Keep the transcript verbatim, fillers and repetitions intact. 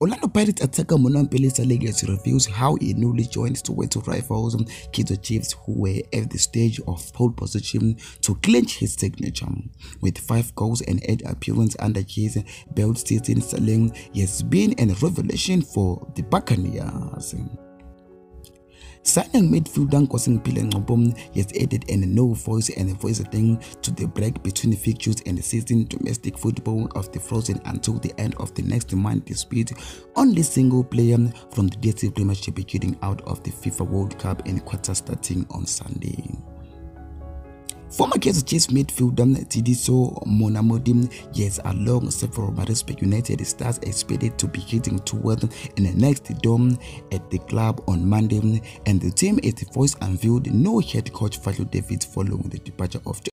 Orlando Pirates attacker Monampelisa Legacy reveals how he newly joined Soweto rivals Kaizer Chiefs, who were at the stage of pole position to clinch his signature. With five goals and eight appearances under his belt season, Salem has been a revelation for the Buccaneers. Signing midfielder Nkosimpile Ngcobo has added a no voice and a voice thing to the break between fixtures and the season domestic football of the Frozen until the end of the next month, despite only single player from the D S C Premiership getting out of the FIFA World Cup in quarter starting on Sunday. Former Kaizer Chiefs midfielder Tidiso Monamodi yes, along several Marisburg United stars expected to be heading toward in the next dome at the club on Monday, and the team is the voice unveiled no head coach Falo David following the departure of